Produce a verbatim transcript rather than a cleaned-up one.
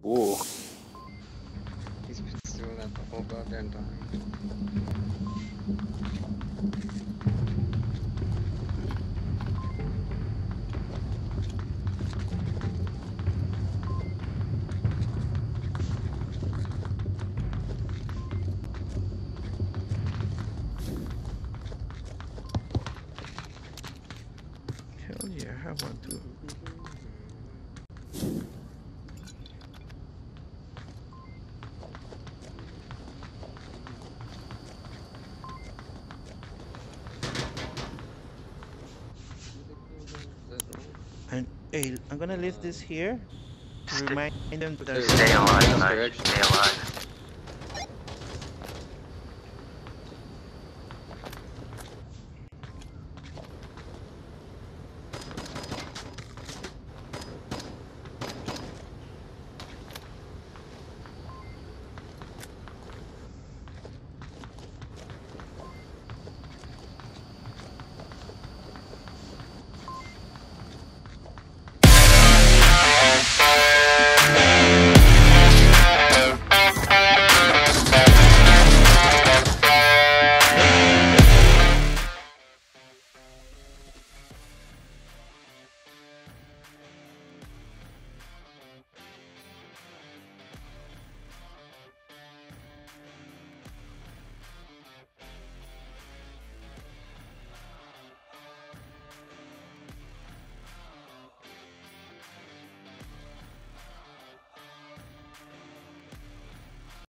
Ooh. He's been doing that the whole goddamn time. Hell yeah, I have one too. And hey, I'm gonna leave this here to remind them that Stay alive, This Mike. direction. Stay alive.